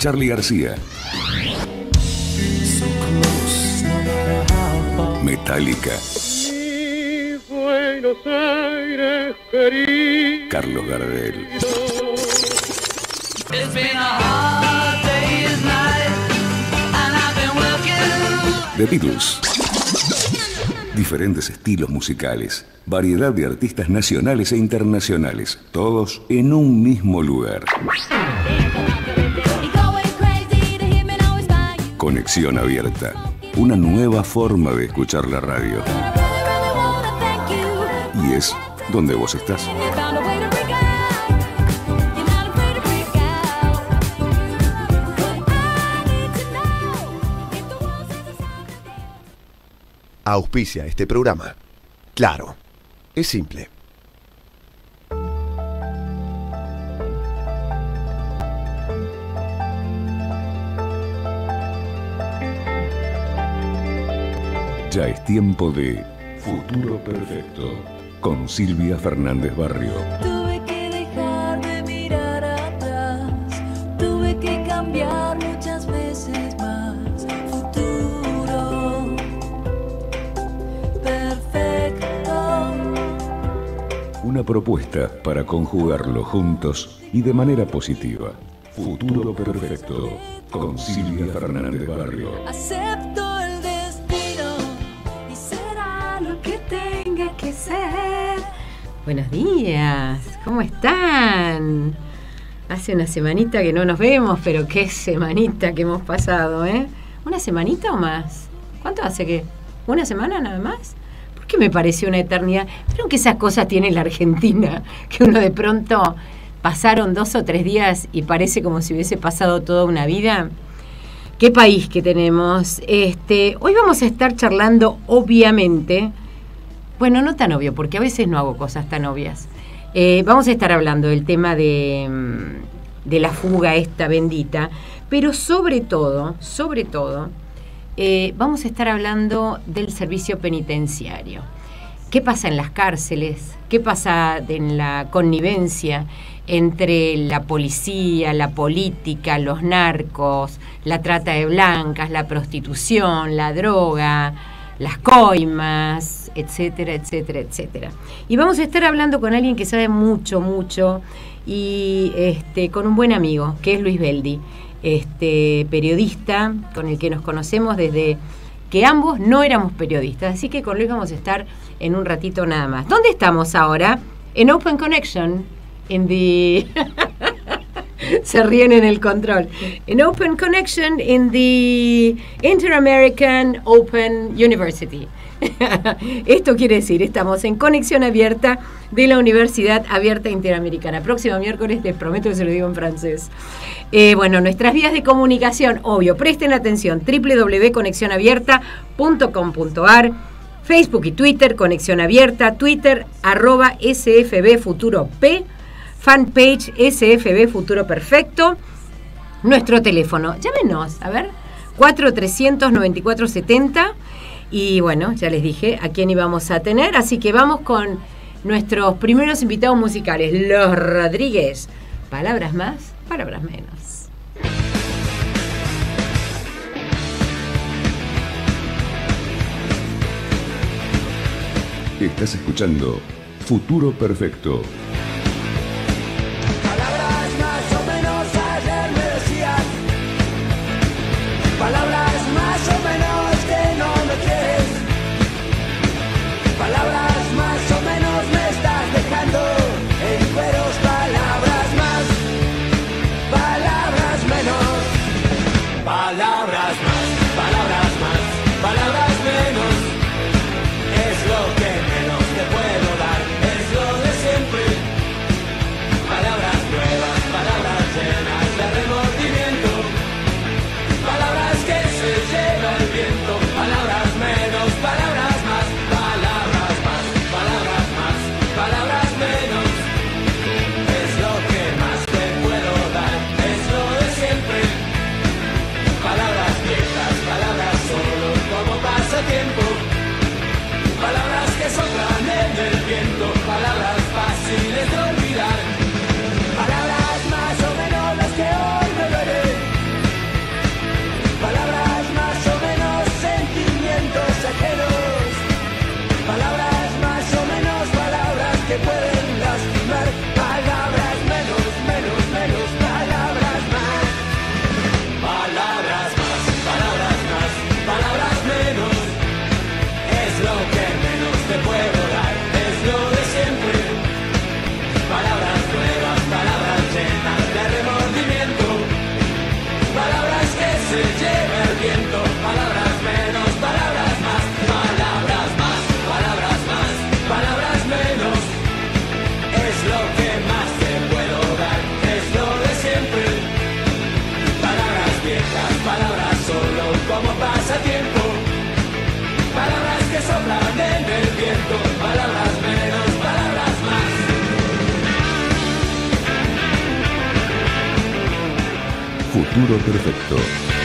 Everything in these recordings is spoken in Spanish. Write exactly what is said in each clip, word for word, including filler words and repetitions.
Charly García. Metallica. Carlos Gardel. The Beatles. Diferentes estilos musicales, variedad de artistas nacionales e internacionales, todos en un mismo lugar. Conexión Abierta, una nueva forma de escuchar la radio. Y es donde vos estás. Auspicia este programa. Claro, es simple. Ya es tiempo de Futuro Perfecto con Silvia Fernández Barrio. Tuve que dejar de mirar atrás, tuve que cambiar muchas veces más. Futuro Perfecto. Una propuesta para conjugarlo juntos y de manera positiva. Futuro Perfecto con Silvia Fernández Barrio. Acepto el destino y será lo que tenga que ser. Buenos días, ¿cómo están? Hace una semanita que no nos vemos, pero qué semanita que hemos pasado, ¿eh? ¿Una semanita o más? ¿Cuánto hace que? ¿Una semana nada más? ¿Por qué me pareció una eternidad? Pero que esas cosas tiene la Argentina, que uno de pronto pasaron dos o tres días y parece como si hubiese pasado toda una vida. ¿Qué país que tenemos? Este, hoy vamos a estar charlando, obviamente. Bueno, no tan obvio, porque a veces no hago cosas tan obvias. Eh, vamos a estar hablando del tema de, de la fuga esta bendita, pero sobre todo, sobre todo, eh, vamos a estar hablando del servicio penitenciario. ¿Qué pasa en las cárceles? ¿Qué pasa en la connivencia entre la policía, la política, los narcos, la trata de blancas, la prostitución, la droga, las coimas, etcétera, etcétera, etcétera? Y vamos a estar hablando con alguien que sabe mucho, mucho, y este, con un buen amigo, que es Luis Beldi, este, periodista con el que nos conocemos desde que ambos no éramos periodistas. Así que con Luis vamos a estar en un ratito nada más. ¿Dónde estamos ahora? En Open Connection, en the... Se ríen en el control. En Open Connection in the Inter-American Open University. Esto quiere decir, estamos en conexión abierta de la Universidad Abierta Interamericana. Próximo miércoles, les prometo que se lo digo en francés. Eh, bueno, nuestras vías de comunicación, obvio, presten atención, doble u doble u doble u punto conexión abierta punto com punto a r, Facebook y Twitter, Conexión Abierta, Twitter, arroba S F B Futuro P, fanpage S F B Futuro Perfecto, nuestro teléfono, llámenos, a ver, cuatro trescientos noventa y cuatro setenta, y bueno, ya les dije a quién íbamos a tener, así que vamos con nuestros primeros invitados musicales, Los Rodríguez. Palabras más, palabras menos. Estás escuchando Futuro Perfecto. Palabras más o menos ayer me decías, palabras más o menos que no me quieres, palabras más o menos me estás dejando en cueros, palabras más, palabras menos, palabras más, palabras más, palabras menos, es lo que menos te puedo dar, es lo de siempre. Futuro Perfecto.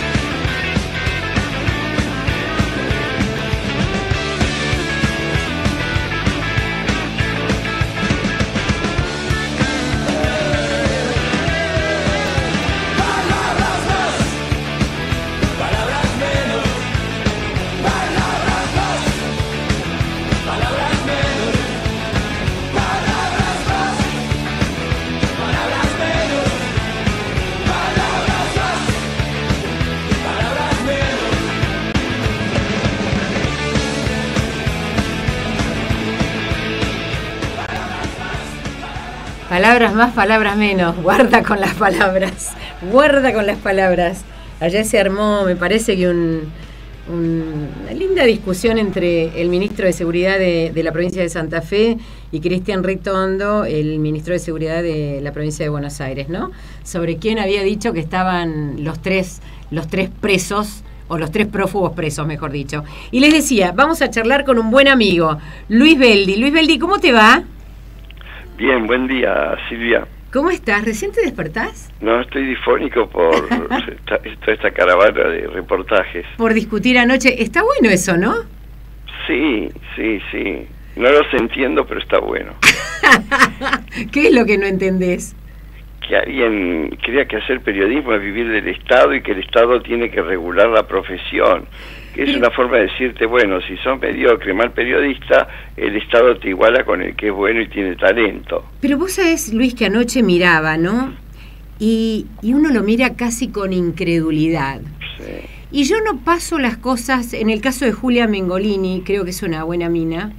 Palabras más, palabras menos. Guarda con las palabras. Guarda con las palabras. Ayer se armó, me parece que un, un, una linda discusión entre el ministro de Seguridad de, de la provincia de Santa Fe y Cristian Ritondo, el ministro de Seguridad de la provincia de Buenos Aires, ¿no? Sobre quién había dicho que estaban los tres, los tres presos, o los tres prófugos presos, mejor dicho. Y les decía, vamos a charlar con un buen amigo, Luis Beldi. Luis Beldi, ¿cómo te va? Bien, buen día, Silvia. ¿Cómo estás? ¿Recién te despertás? No, estoy difónico por esta, toda esta caravana de reportajes. Por discutir anoche. Está bueno eso, ¿no? Sí, sí, sí. No los entiendo, pero está bueno. ¿Qué es lo que no entendés? Que alguien crea que hacer periodismo es vivir del Estado y que el Estado tiene que regular la profesión. Que es una forma de decirte, bueno, si sos mediocre, mal periodista, el Estado te iguala con el que es bueno y tiene talento. Pero vos sabés, Luis, que anoche miraba, ¿no? Y, y uno lo mira casi con incredulidad. Sí. Y yo no paso las cosas, en el caso de Julia Mengolini, creo que es una buena mina,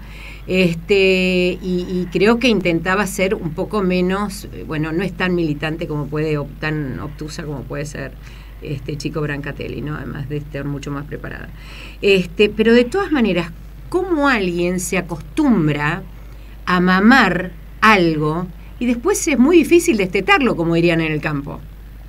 este y, y creo que intentaba ser un poco menos, bueno, no es tan militante como puede, o tan obtusa como puede ser este Chico Brancatelli, ¿no? Además de estar mucho más preparada. Este, pero de todas maneras, ¿cómo alguien se acostumbra a mamar algo y después es muy difícil destetarlo, como dirían en el campo?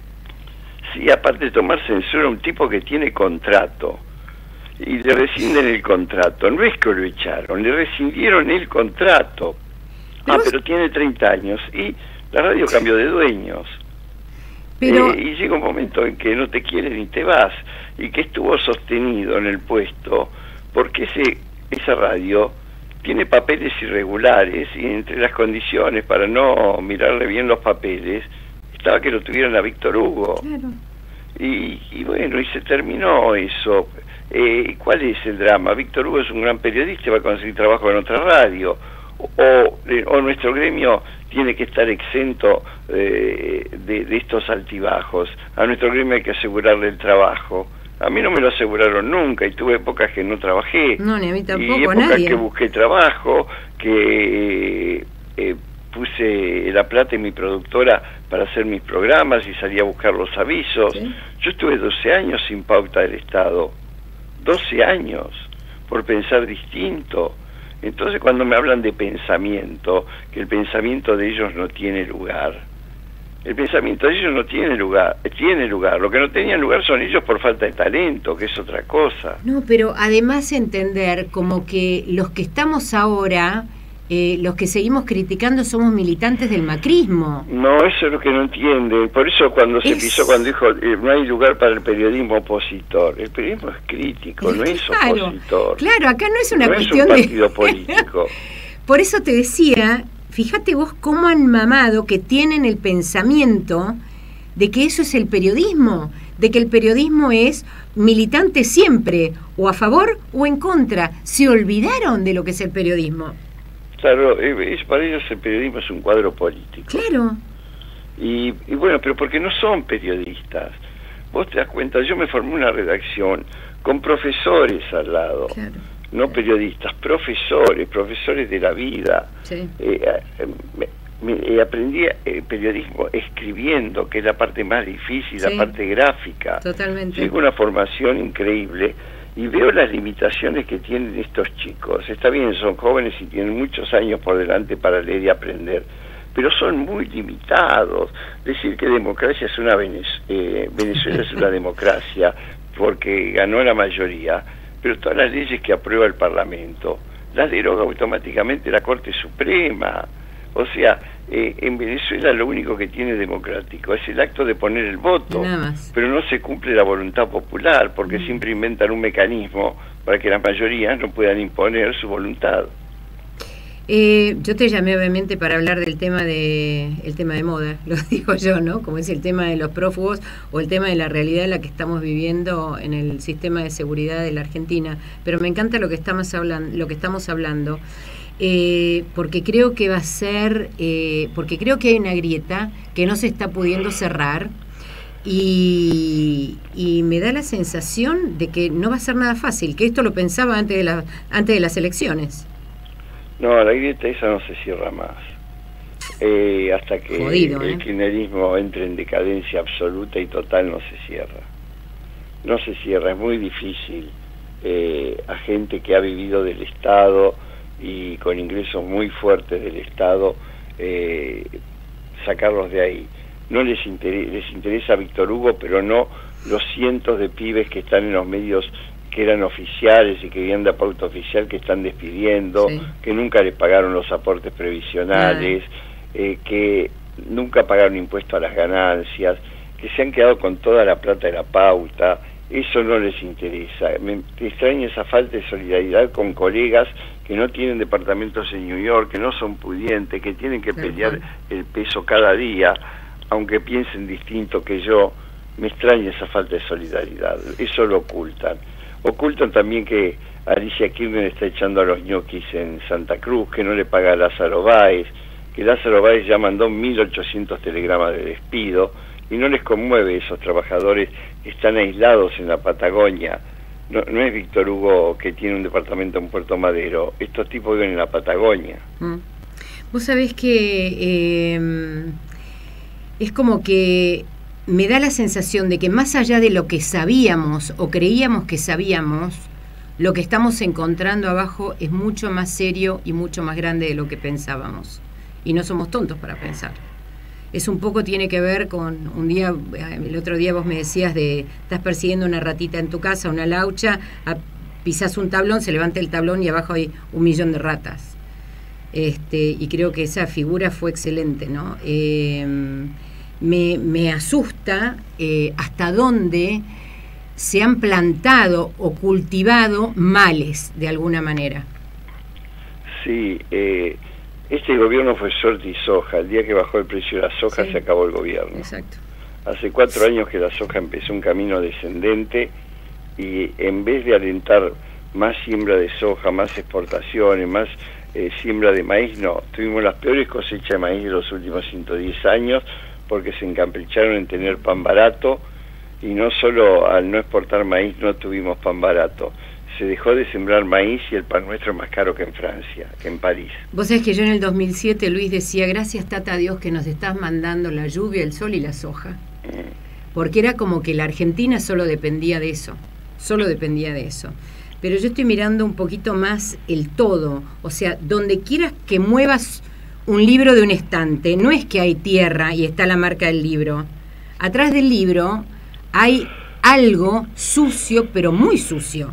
Sí, aparte de tomar censura a un tipo que tiene contrato y le rescinden el contrato. No es que lo echaron, le rescindieron el contrato. Pero ah, vos... pero tiene treinta años y la radio cambió de dueños. Pero... Eh, y llega un momento en que no te quieren y te vas, y que estuvo sostenido en el puesto porque ese esa radio tiene papeles irregulares, y entre las condiciones para no mirarle bien los papeles estaba que lo tuvieran a Víctor Hugo. Claro. Y, y bueno, y se terminó eso. Eh, ¿Cuál es el drama? Víctor Hugo es un gran periodista y va a conseguir trabajo en otra radio, o, o nuestro gremio tiene que estar exento eh, de, de estos altibajos. A nuestro gremio hay que asegurarle el trabajo. A mí no me lo aseguraron nunca y tuve épocas que no trabajé. No, ni a mí tampoco, y épocas nadie. que busqué trabajo, que eh, puse la plata en mi productora para hacer mis programas y salí a buscar los avisos. ¿Sí? Yo estuve doce años sin pauta del Estado. doce años por pensar distinto. Entonces, cuando me hablan de pensamiento, que el pensamiento de ellos no tiene lugar, el pensamiento de ellos no tiene lugar, tiene lugar. Lo que no tenían lugar son ellos por falta de talento, que es otra cosa. No, pero además entender como que los que estamos ahora, eh, los que seguimos criticando, somos militantes del macrismo. No, eso es lo que no entienden. Por eso cuando se es... pisó, cuando dijo eh, no hay lugar para el periodismo opositor. El periodismo es crítico, no es claro, opositor. Claro, acá no es una no cuestión es un partido de... político. Por eso te decía, fíjate vos cómo han mamado que tienen el pensamiento de que eso es el periodismo, de que el periodismo es militante siempre, o a favor o en contra. Se olvidaron de lo que es el periodismo. Claro, es, para ellos el periodismo es un cuadro político. Claro. Y, y bueno, pero porque no son periodistas. Vos te das cuenta, yo me formé una redacción con profesores al lado. Claro. No periodistas, profesores, profesores de la vida. Sí. Eh, eh, me, me, eh, aprendí eh, periodismo escribiendo, que es la parte más difícil, sí, la parte gráfica. Totalmente. Tengo una formación increíble y veo las limitaciones que tienen estos chicos. Está bien, son jóvenes y tienen muchos años por delante para leer y aprender, pero son muy limitados. Decir que democracia es una Venez- eh, Venezuela es una democracia porque ganó la mayoría, pero todas las leyes que aprueba el Parlamento las deroga automáticamente la Corte Suprema. O sea, eh, en Venezuela lo único que tiene democrático es el acto de poner el voto, pero no se cumple la voluntad popular, porque mm. siempre inventan un mecanismo para que las mayorías no puedan imponer su voluntad. Eh, yo te llamé obviamente para hablar del tema de el tema de moda, lo digo yo, ¿no? Como es el tema de los prófugos o el tema de la realidad en la que estamos viviendo en el sistema de seguridad de la Argentina. Pero me encanta lo que estamos hablando, lo que estamos hablando, eh, porque creo que va a ser, eh, porque creo que hay una grieta que no se está pudiendo cerrar. Y, y me da la sensación de que no va a ser nada fácil, que esto lo pensaba antes de la, antes de las elecciones. No, la grieta esa no se cierra más. Eh, hasta que Jodido, ¿eh? el kirchnerismo entre en decadencia absoluta y total no se cierra. No se cierra, es muy difícil eh, a gente que ha vivido del Estado y con ingresos muy fuertes del Estado eh, sacarlos de ahí. No les interesa, les interesa a Víctor Hugo, pero no los cientos de pibes que están en los medios que eran oficiales y que vivían de pauta oficial, que están despidiendo, sí. que nunca les pagaron los aportes previsionales, eh, que nunca pagaron impuesto a las ganancias, que se han quedado con toda la plata de la pauta. Eso no les interesa. Me extraña esa falta de solidaridad con colegas que no tienen departamentos en New York, que no son pudientes, que tienen que pelear el peso cada día, aunque piensen distinto que yo. Me extraña esa falta de solidaridad. Eso lo ocultan. Ocultan también que Alicia Kirchner está echando a los ñoquis en Santa Cruz, que no le paga a Lázaro Báez, que Lázaro Báez ya mandó mil ochocientos telegramas de despido, y no les conmueve esos trabajadores que están aislados en la Patagonia. No, no es Víctor Hugo que tiene un departamento en Puerto Madero, estos tipos viven en la Patagonia. Mm. Vos sabés que eh, es como que me da la sensación de que más allá de lo que sabíamos o creíamos que sabíamos, lo que estamos encontrando abajo es mucho más serio y mucho más grande de lo que pensábamos. Y no somos tontos para pensar. Es un poco, tiene que ver con, un día, el otro día vos me decías de, estás persiguiendo una ratita en tu casa, una laucha, a, pisás un tablón, se levanta el tablón y abajo hay un millón de ratas. Este, y creo que esa figura fue excelente, ¿no? Eh, Me, me asusta eh, hasta dónde se han plantado o cultivado males, de alguna manera. Sí, eh, este gobierno fue suerte y soja. El día que bajó el precio de la soja sí. se acabó el gobierno. Exacto. Hace cuatro años que la soja empezó un camino descendente y en vez de alentar más siembra de soja, más exportaciones, más eh, siembra de maíz, no. Tuvimos las peores cosechas de maíz de los últimos ciento diez años, porque se encapricharon en tener pan barato, y no solo al no exportar maíz no tuvimos pan barato, se dejó de sembrar maíz y el pan nuestro es más caro que en Francia, que en París. Vos sabés que yo en el dos mil siete, Luis, decía, gracias Tata Dios que nos estás mandando la lluvia, el sol y la soja, mm. porque era como que la Argentina solo dependía de eso, solo dependía de eso. Pero yo estoy mirando un poquito más el todo, o sea, donde quieras que muevas un libro de un estante, no es que hay tierra y está la marca del libro. Atrás del libro hay algo sucio, pero muy sucio.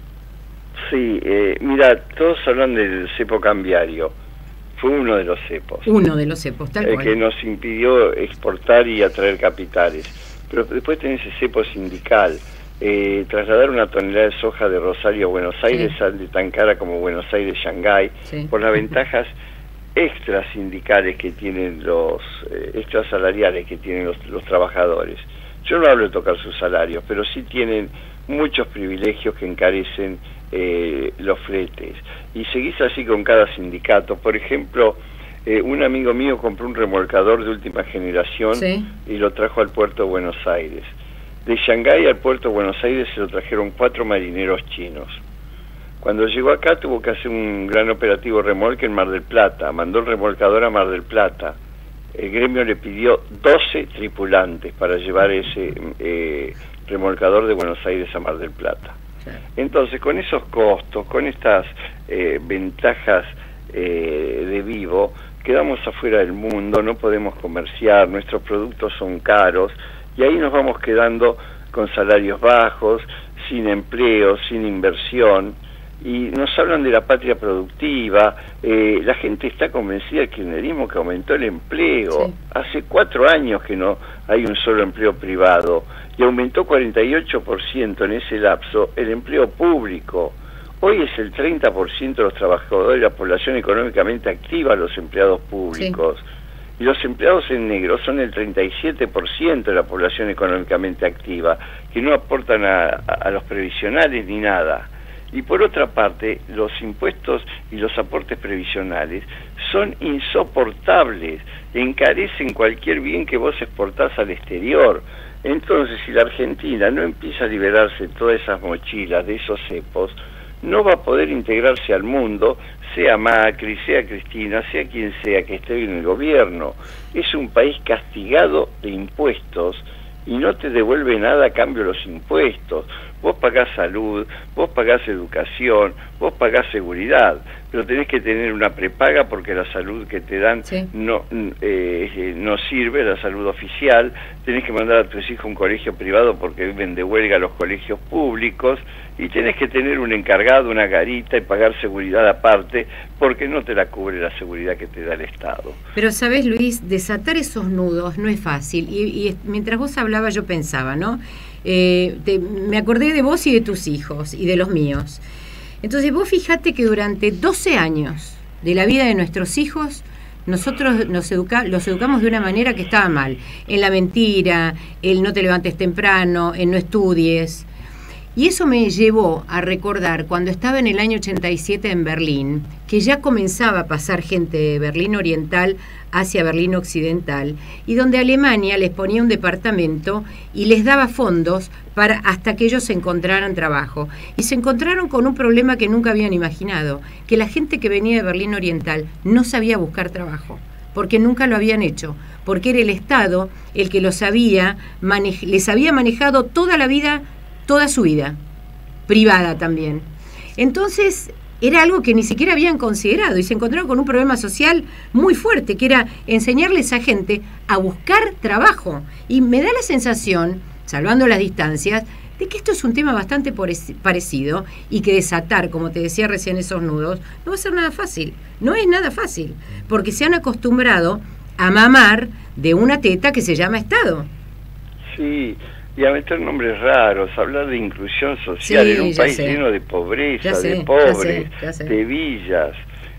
Sí, eh, mira, todos hablan del cepo cambiario. Fue uno de los cepos. Uno de los cepos, tal el cual. Que nos impidió exportar y atraer capitales. Pero después tenés ese cepo sindical. Eh, trasladar una tonelada de soja de Rosario a Buenos Aires sí. sale tan cara como Buenos Aires-Shanghái, sí. por las ventajas extras sindicales que tienen los, eh, extras salariales que tienen los, los trabajadores. Yo no hablo de tocar sus salarios, pero sí tienen muchos privilegios que encarecen eh, los fletes. Y seguís así con cada sindicato. Por ejemplo, eh, un amigo mío compró un remolcador de última generación sí. y lo trajo al puerto de Buenos Aires. De Shanghái al puerto de Buenos Aires se lo trajeron cuatro marineros chinos. Cuando llegó acá tuvo que hacer un gran operativo remolque en Mar del Plata, mandó el remolcador a Mar del Plata. El gremio le pidió doce tripulantes para llevar ese eh, remolcador de Buenos Aires a Mar del Plata. Sí. Entonces, con esos costos, con estas eh, ventajas eh, de vivo, quedamos afuera del mundo, no podemos comerciar, nuestros productos son caros, y ahí nos vamos quedando con salarios bajos, sin empleo, sin inversión. y nos hablan de la patria productiva. Eh, la gente está convencida del kirchnerismo que aumentó el empleo. Sí. Hace cuatro años que no hay un solo empleo privado y aumentó cuarenta y ocho por ciento en ese lapso el empleo público. Hoy es el treinta por ciento de los trabajadores de la población económicamente activa, los empleados públicos. Sí. Y los empleados en negro son el treinta y siete por ciento de la población económicamente activa, que no aportan a, a, a los previsionales ni nada. Y por otra parte, los impuestos y los aportes previsionales son insoportables, encarecen cualquier bien que vos exportás al exterior. Entonces, si la Argentina no empieza a liberarse de todas esas mochilas, de esos cepos, no va a poder integrarse al mundo, sea Macri, sea Cristina, sea quien sea que esté en el gobierno. Es un país castigado de impuestos y no te devuelve nada a cambio de los impuestos. Vos pagás salud, vos pagás educación, vos pagás seguridad, pero tenés que tener una prepaga porque la salud que te dan sí. no eh, no sirve, la salud oficial. Tenés que mandar a tus hijos a un colegio privado porque viven de huelga los colegios públicos, y tenés que tener un encargado, una garita, y pagar seguridad aparte porque no te la cubre la seguridad que te da el Estado. Pero sabés, Luis, desatar esos nudos no es fácil, y, y mientras vos hablabas yo pensaba, ¿no? Eh, te, me acordé de vos y de tus hijos y de los míos. Entonces vos fijate que durante doce años de la vida de nuestros hijos nosotros nos educa, los educamos de una manera que estaba mal, en la mentira, el no te levantes temprano, en no estudies. Y eso me llevó a recordar cuando estaba en el año ochenta y siete en Berlín, que ya comenzaba a pasar gente de Berlín Oriental hacia Berlín Occidental, y donde Alemania les ponía un departamento y les daba fondos para hasta que ellos encontraran trabajo. Y se encontraron con un problema que nunca habían imaginado, que la gente que venía de Berlín Oriental no sabía buscar trabajo, porque nunca lo habían hecho, porque era el Estado el que los había manej- les había manejado toda la vida, toda su vida, privada también. Entonces era algo que ni siquiera habían considerado, y se encontraron con un problema social muy fuerte, que era enseñarles a gente a buscar trabajo. Y me da la sensación, salvando las distancias, de que esto es un tema bastante parecido, y que desatar, como te decía recién, esos nudos no va a ser nada fácil. No es nada fácil, porque se han acostumbrado a mamar de una teta que se llama Estado. Sí, y a meter nombres raros, hablar de inclusión social sí, en un país sé. lleno de pobreza, sé, de pobres, ya sé, ya sé. de villas.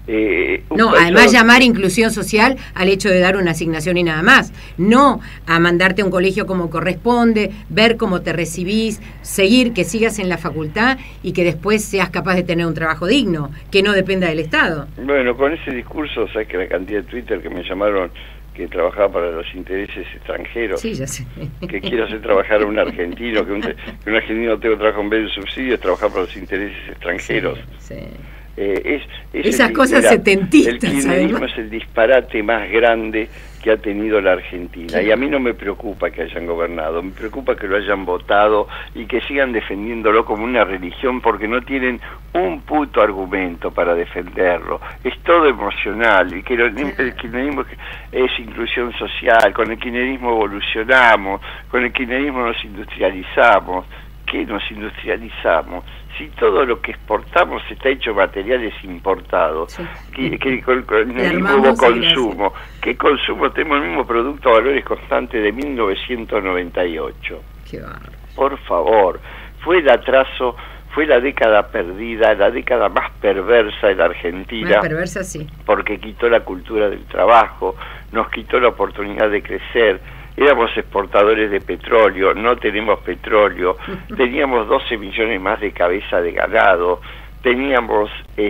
Eh, no, además donde... llamar inclusión social al hecho de dar una asignación y nada más, no a mandarte a un colegio como corresponde, ver cómo te recibís, seguir, que sigas en la facultad y que después seas capaz de tener un trabajo digno, que no dependa del Estado. Bueno, con ese discurso, sabes que la cantidad de Twitter que me llamaron que trabajaba para los intereses extranjeros, sí, ya sé. que quiero hacer trabajar a un argentino, que un, que un argentino tenga trabajo en vez de subsidio, es trabajar para los intereses extranjeros. Sí, sí. Eh, es, es Esas el, cosas mira, setentistas. El kirchnerismo es el disparate más grande que ha tenido la Argentina, sí. Y a mí no me preocupa que hayan gobernado, me preocupa que lo hayan votado y que sigan defendiéndolo como una religión, porque no tienen un puto argumento para defenderlo. Es todo emocional, y que lo, el kirchnerismo es inclusión social, con el kirchnerismo evolucionamos, con el kirchnerismo nos industrializamos. ¿Qué nos industrializamos? Si todo lo que exportamos está hecho de materiales importados, sí. que, que con, con el mismo consumo, ¿qué consumo? Tenemos el mismo producto a valores constantes de mil novecientos noventa y ocho. Qué bárbaro. Por favor, fue el atraso, fue la década perdida, la década más perversa de la Argentina. Más perversa, sí. Porque quitó la cultura del trabajo, nos quitó la oportunidad de crecer. Éramos exportadores de petróleo, no tenemos petróleo, teníamos doce millones más de cabeza de ganado, teníamos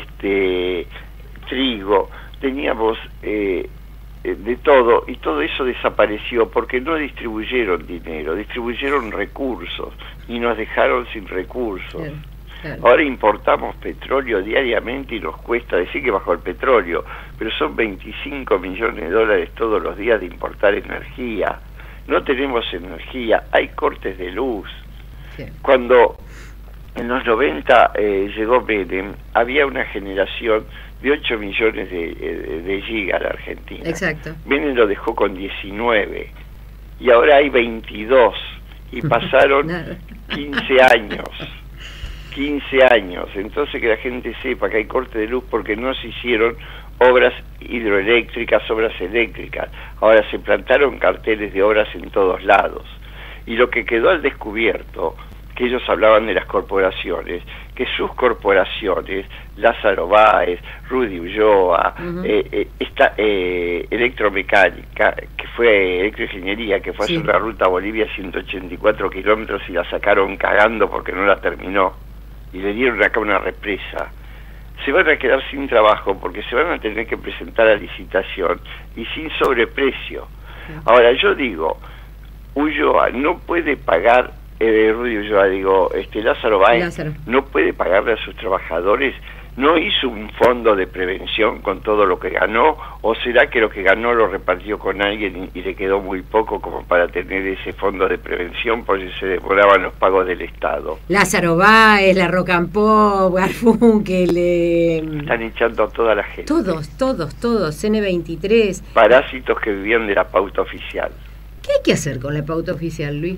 este trigo, teníamos eh, de todo, y todo eso desapareció porque no distribuyeron dinero, distribuyeron recursos y nos dejaron sin recursos. Claro, claro. Ahora importamos petróleo diariamente y nos cuesta decir que bajó el petróleo, pero son veinticinco millones de dólares todos los días de importar energía. No tenemos energía, hay cortes de luz. Sí. Cuando en los noventa eh, llegó Menem, había una generación de ocho millones de, de, de gigas en la Argentina. Exacto. Menem lo dejó con diecinueve, y ahora hay veintidós, y pasaron quince años. quince años. Entonces que la gente sepa que hay corte de luz porque no se hicieron obras hidroeléctricas, obras eléctricas. Ahora se plantaron carteles de obras en todos lados. Y lo que quedó al descubierto, que ellos hablaban de las corporaciones, que sus corporaciones, Lázaro Báez, Rudy Ulloa, uh-huh. eh, eh, esta eh, electromecánica, que fue electroingeniería, que fue a sí. hacer la ruta a Bolivia ciento ochenta y cuatro kilómetros y la sacaron cagando porque no la terminó, y le dieron acá una represa, se van a quedar sin trabajo porque se van a tener que presentar a licitación y sin sobreprecio. Uh-huh. Ahora yo digo, Ulloa no puede pagar, eh, Rudy Ulloa, digo, este Lázaro Báez Lázaro. no puede pagarle a sus trabajadores, no hizo un fondo de prevención con todo lo que ganó, o será que lo que ganó lo repartió con alguien y, y le quedó muy poco como para tener ese fondo de prevención porque se demoraban los pagos del Estado. Lázaro Báez, La Rocampó, Garfunkel, eh... están echando a toda la gente. Todos, todos, todos, ene veintitrés. Parásitos que vivían de la pauta oficial. ¿Qué hay que hacer con la pauta oficial, Luis?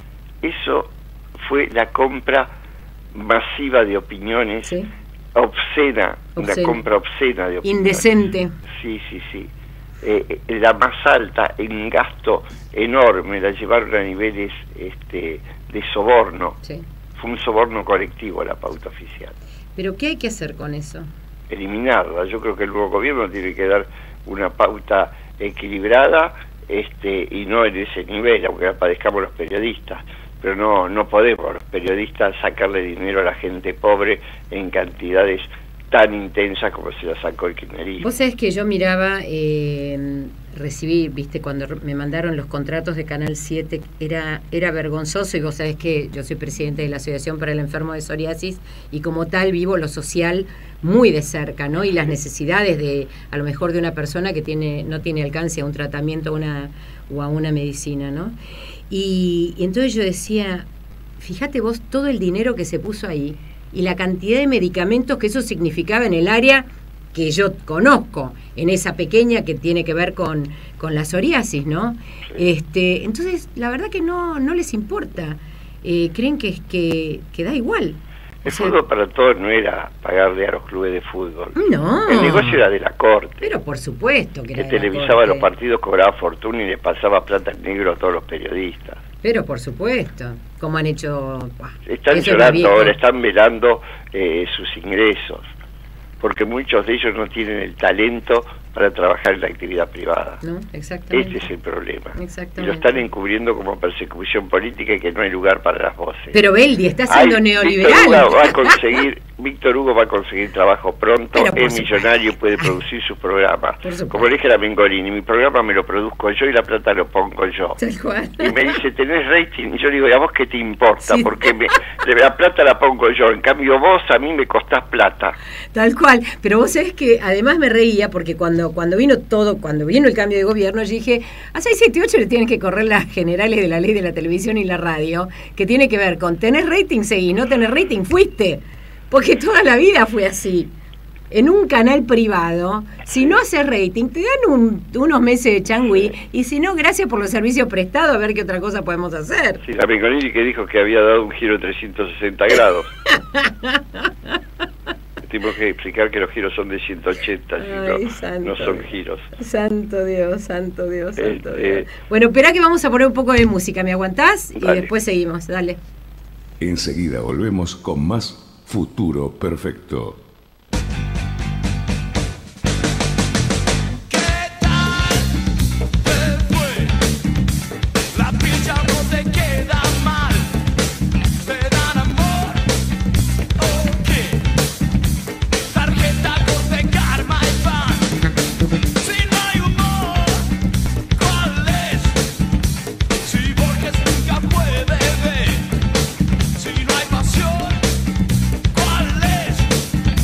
Eso fue la compra masiva de opiniones, ¿sí? obscena, obscena, una compra obscena de opiniones. Indecente. Sí, sí, sí. Eh, la más alta en gasto enorme, la llevaron a niveles este, de soborno. Sí. Fue un soborno colectivo la pauta oficial. ¿Pero qué hay que hacer con eso? Eliminarla. Yo creo que el nuevo gobierno tiene que dar una pauta equilibrada, este y no en ese nivel, aunque la padezcamos los periodistas, pero no no podemos los periodistas sacarle dinero a la gente pobre en cantidades tan intensas como se la sacó el kirchnerismo. Vos sabés que yo miraba, eh, recibí, viste, cuando me mandaron los contratos de Canal siete, era era vergonzoso, y vos sabés que yo soy presidente de la Asociación para el Enfermo de Psoriasis, y como tal vivo lo social muy de cerca, ¿no? Y las necesidades de, a lo mejor, de una persona que tiene no tiene alcance a un tratamiento a una, o a una medicina, ¿no? Y, y entonces yo decía, fíjate vos todo el dinero que se puso ahí, y la cantidad de medicamentos que eso significaba en el área que yo conozco, en esa pequeña que tiene que ver con, con la psoriasis, ¿no? Sí. Este, entonces, la verdad que no no les importa. Eh, creen que, que, que da igual. El o sea, fútbol para todos no era pagarle a los clubes de fútbol. No. El negocio era de la corte. Pero por supuesto que era que de televisaba la corte. Los partidos, cobraba fortuna y les pasaba plata en negro a todos los periodistas. Pero por supuesto, como han hecho... Bah, están llorando ahora, están velando eh, sus ingresos, porque muchos de ellos no tienen el talento para trabajar en la actividad privada. No, exactamente. Este es el problema. Exactamente. Y lo están encubriendo como persecución política y que no hay lugar para las voces. Pero Beldi está siendo Ay, neoliberal. Víctor Hugo va a conseguir, Víctor Hugo va a conseguir trabajo pronto, es millonario y puede producir sus programas. Como le dije a Mengolini, mi programa me lo produzco yo y la plata lo pongo yo. Tal cual. Y me dice, ¿tenés rating? Y yo digo, ¿y a vos qué te importa? Sí. Porque me, la plata la pongo yo, en cambio vos a mí me costás plata. Tal cual, pero vos sabés que además me reía porque cuando cuando vino todo, cuando vino el cambio de gobierno, yo dije, a seis siete ocho le tienen que correr las generales de la ley de la televisión y la radio, que tiene que ver con tener rating, seguí, no tener rating, fuiste, porque toda la vida fue así. En un canal privado, si no haces rating, te dan un, unos meses de changüí, y si no, gracias por los servicios prestados, a ver qué otra cosa podemos hacer. Sí, la Mengolini que dijo que había dado un giro trescientos sesenta grados. Tenemos que explicar que los giros son de ciento ochenta, Ay, no, no son giros. Santo Dios, santo Dios, santo eh, Dios. Eh, bueno, espera que vamos a poner un poco de música, ¿me aguantás? Dale. Y después seguimos, dale. Enseguida volvemos con más Futuro Perfecto. Si no hay pasión, ¿cuál es?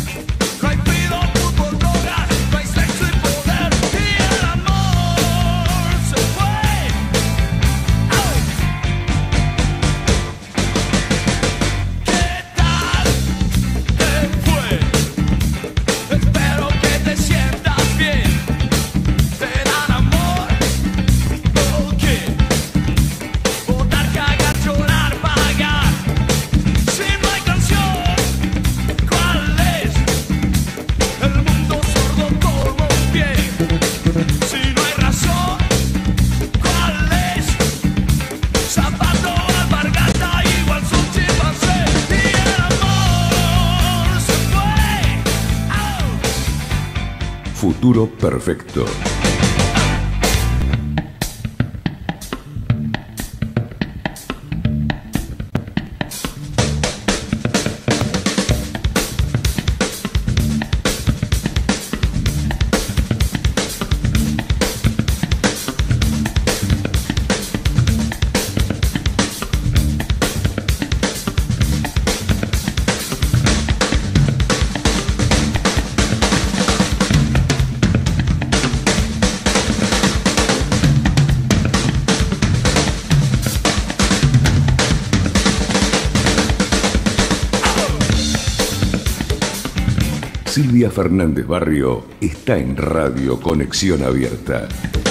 Futuro Perfecto. Silvia Fernández Barrio está en Radio Conexión Abierta.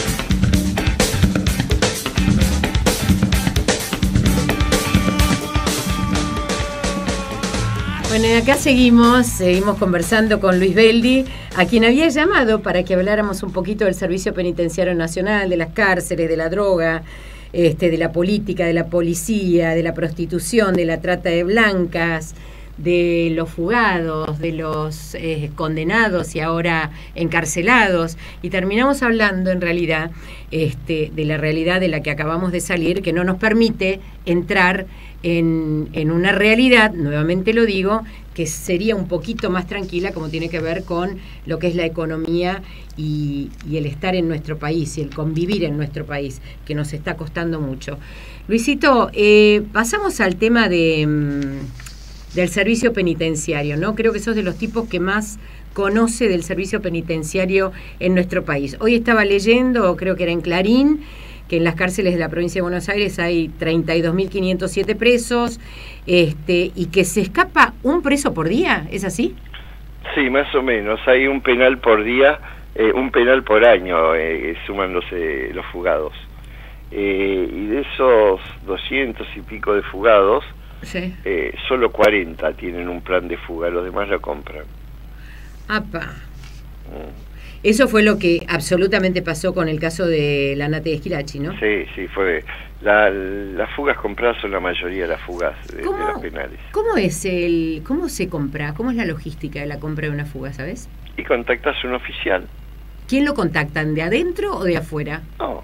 Bueno, y acá seguimos, seguimos conversando con Luis Beldi, a quien había llamado para que habláramos un poquito del Servicio Penitenciario Nacional, de las cárceles, de la droga, este, de la política, de la policía, de la prostitución, de la trata de blancas, de los fugados, de los eh, condenados y ahora encarcelados, y terminamos hablando en realidad este, de la realidad de la que acabamos de salir, que no nos permite entrar en, en una realidad, nuevamente lo digo, que sería un poquito más tranquila, como tiene que ver con lo que es la economía y, y el estar en nuestro país y el convivir en nuestro país, que nos está costando mucho. Luisito, eh, pasamos al tema de... Mmm, del servicio penitenciario, ¿no? Creo que sos de los tipos que más conoce del servicio penitenciario en nuestro país. Hoy estaba leyendo, creo que era en Clarín, que en las cárceles de la provincia de Buenos Aires hay treinta y dos mil quinientos siete presos, este, y que se escapa un preso por día, ¿es así? Sí, más o menos. Hay un penal por día, eh, un penal por año, eh, sumándose los fugados. Eh, y de esos doscientos y pico de fugados, sí. eh, solo cuarenta tienen un plan de fuga, los demás lo compran. ¡Apa! Mm. Eso fue lo que absolutamente pasó con el caso de la Nate de Esquilachi, ¿no? Sí, sí, fue. La, las fugas compradas son la mayoría de las fugas de, de los penales. ¿Cómo es el, cómo se compra? ¿Cómo es la logística de la compra de una fuga, sabes? Y contactas a un oficial. ¿Quién lo contactan? ¿De adentro o de afuera? No,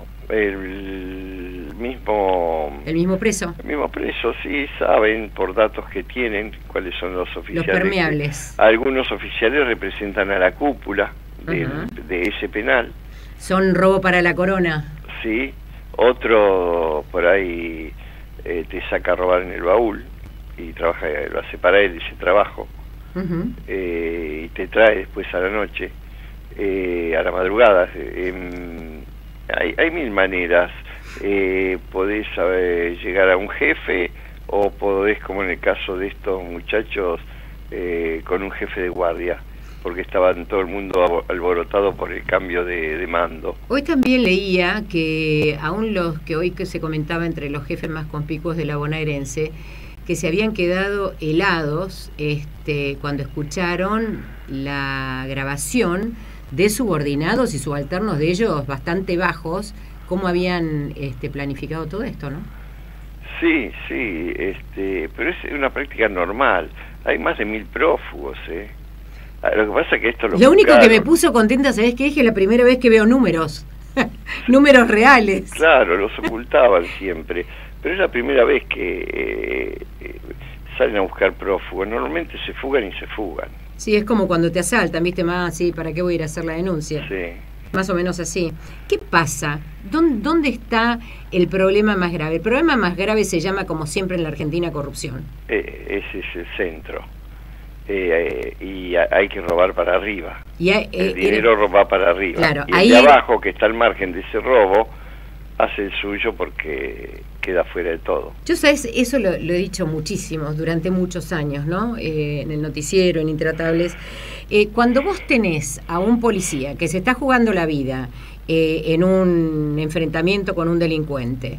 el mismo... ¿El mismo preso? El mismo preso, sí, saben por datos que tienen cuáles son los oficiales. Los permeables. Algunos oficiales representan a la cúpula de, uh-huh. de ese penal. ¿Son robo para la corona? Sí, otro por ahí eh, te saca a robar en el baúl y trabaja, lo hace para él ese trabajo. Uh-huh. eh, y te trae después a la noche, eh, a la madrugada. Eh, hay, hay mil maneras. Eh, podés saber, llegar a un jefe, o podés, como en el caso de estos muchachos, eh, con un jefe de guardia, porque estaban todo el mundo alborotado por el cambio de, de mando. Hoy también leía que aún los que hoy que se comentaba entre los jefes más conspicuos de la bonaerense, que se habían quedado helados este, cuando escucharon la grabación de subordinados y subalternos de ellos bastante bajos, cómo habían este, planificado todo esto, ¿no? Sí, sí, este, pero es una práctica normal. Hay más de mil prófugos, ¿eh? Lo que pasa es que esto lo Lo único que me puso contenta, ¿sabés qué? Es que la primera vez que veo números, números reales. Claro, los ocultaban siempre, pero es la primera vez que eh, salen a buscar prófugos. Normalmente se fugan y se fugan. Sí, es como cuando te asaltan, ¿viste? Más, sí, ¿para qué voy a ir a hacer la denuncia? Sí. Más o menos así. ¿Qué pasa? ¿Dónde, ¿Dónde está el problema más grave? El problema más grave se llama, como siempre en la Argentina, corrupción. Eh, ese es el centro. Eh, eh, y hay que robar para arriba. Y hay, eh, el dinero era... va para arriba. Claro, y el ahí de era... abajo, que está al margen de ese robo, hace el suyo porque queda fuera de todo. Yo, sabes, eso lo, lo he dicho muchísimo, durante muchos años, ¿no? Eh, en el noticiero, en Intratables. Eh, cuando vos tenés a un policía que se está jugando la vida eh, en un enfrentamiento con un delincuente,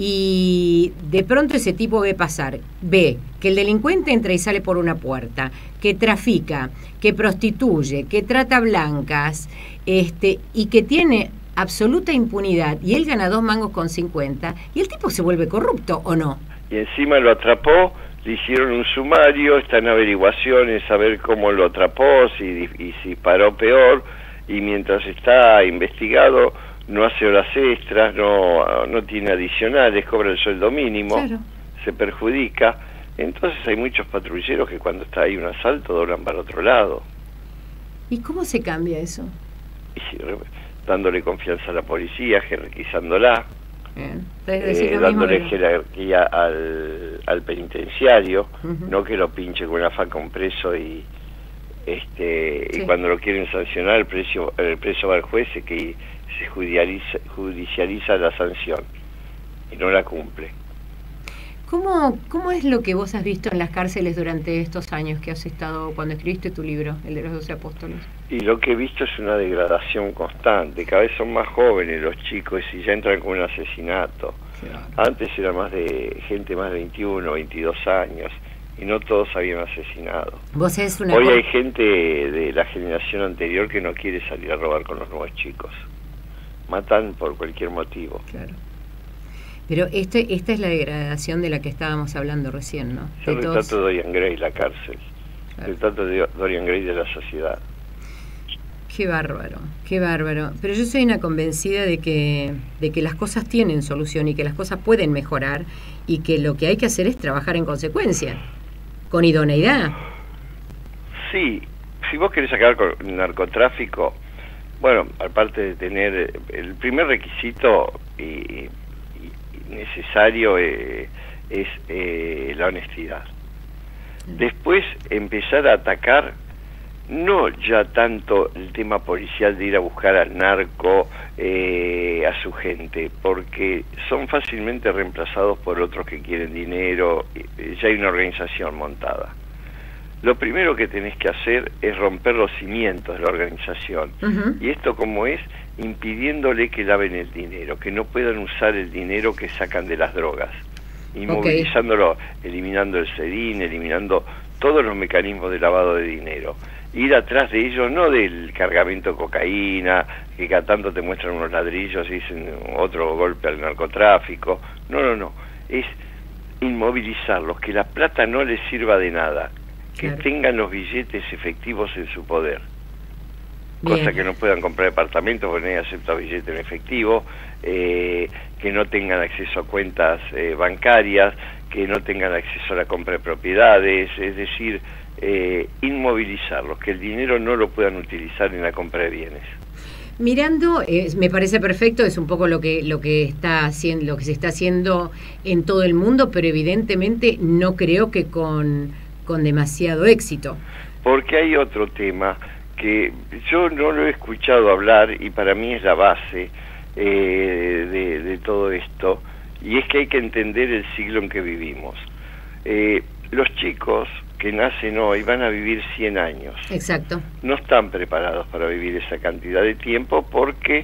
y de pronto ese tipo ve pasar, ve que el delincuente entra y sale por una puerta, que trafica, que prostituye, que trata blancas, este, y que tiene absoluta impunidad, y él gana dos mangos con cincuenta, y el tipo se vuelve corrupto, ¿o no? Y encima lo atrapó, le hicieron un sumario, está en averiguaciones a ver cómo lo atrapó, si, y si paró peor, y mientras está investigado no hace horas extras, no, no tiene adicionales, cobra el sueldo mínimo, Claro. se perjudica. Entonces hay muchos patrulleros que cuando está ahí un asalto doblan para otro lado. ¿Y cómo se cambia eso? Y re- dándole confianza a la policía, jerarquizándola, Bien. Es decir, eh, lo mismo dándole que- jerarquía al, al penitenciario, Ujú. no que lo pinche con una faca a un preso y este Sí. y cuando lo quieren sancionar el preso, el preso va al juez y que se judicializa, judicializa la sanción y no la cumple. ¿Cómo, ¿Cómo es lo que vos has visto en las cárceles durante estos años que has estado, cuando escribiste tu libro, el de los doce apóstoles? Y lo que he visto es una degradación constante, cada vez son más jóvenes los chicos y ya entran con un asesinato. Antes era más de gente más de veintiuno, veintidós años y no todos habían asesinado. Vos es una Hoy co- hay gente de la generación anterior que no quiere salir a robar con los nuevos chicos. Matan por cualquier motivo. Claro. Pero este, esta es la degradación de la que estábamos hablando recién, ¿no? Yo De retrato todos- de Dorian Gray, la cárcel. Claro. Retrato de Dorian Gray de la sociedad. Qué bárbaro, qué bárbaro. Pero yo soy una convencida de que, de que las cosas tienen solución y que las cosas pueden mejorar y que lo que hay que hacer es trabajar en consecuencia, con idoneidad. Sí, si vos querés acabar con el narcotráfico, bueno, aparte de tener el primer requisito y, y- y necesario eh, es eh, la honestidad. Después empezar a atacar no ya tanto el tema policial de ir a buscar al narco, eh, a su gente, porque son fácilmente reemplazados por otros que quieren dinero, eh, ya hay una organización montada. Lo primero que tenés que hacer es romper los cimientos de la organización. Ujú. Y esto como es, impidiéndole que laven el dinero, que no puedan usar el dinero que sacan de las drogas, inmovilizándolo, eliminando el sedín, eliminando todos los mecanismos de lavado de dinero. Ir atrás de ellos, no del cargamento de cocaína, que cada tanto te muestran unos ladrillos y dicen otro golpe al narcotráfico. No, no, no. Es inmovilizarlos, que la plata no les sirva de nada, que Claro. tengan los billetes efectivos en su poder. Bien. Cosa que no puedan comprar departamentos porque nadie acepta billete en efectivo, eh, que no tengan acceso a cuentas eh, bancarias, que no tengan acceso a la compra de propiedades, es decir, eh, inmovilizarlos, que el dinero no lo puedan utilizar en la compra de bienes. Mirando, eh, me parece perfecto, es un poco lo que lo que está haciendo, lo que se está haciendo en todo el mundo, pero evidentemente no creo que con, con demasiado éxito. Porque hay otro tema que yo no lo he escuchado hablar y para mí es la base eh, de, de todo esto, y es que hay que entender el siglo en que vivimos. Eh, los chicos que nacen hoy van a vivir cien años. Exacto. No están preparados para vivir esa cantidad de tiempo porque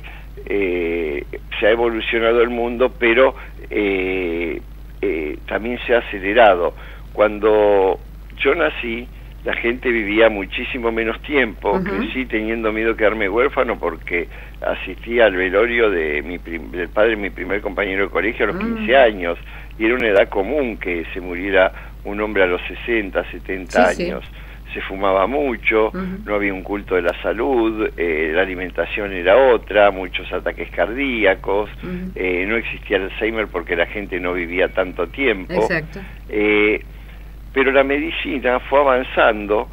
eh, se ha evolucionado el mundo, pero eh, eh, también se ha acelerado. Cuando yo nací, la gente vivía muchísimo menos tiempo. Ujú. Crecí teniendo miedo de quedarme huérfano porque asistí al velorio de mi prim- del padre de mi primer compañero de colegio a los Mm. quince años, y era una edad común que se muriera un hombre a los sesenta, setenta Sí, sí. años. Se fumaba mucho, Ujú. no había un culto de la salud, eh, la alimentación era otra, muchos ataques cardíacos, Ujú. eh, no existía el Alzheimer porque la gente no vivía tanto tiempo. Exacto. Eh, pero la medicina fue avanzando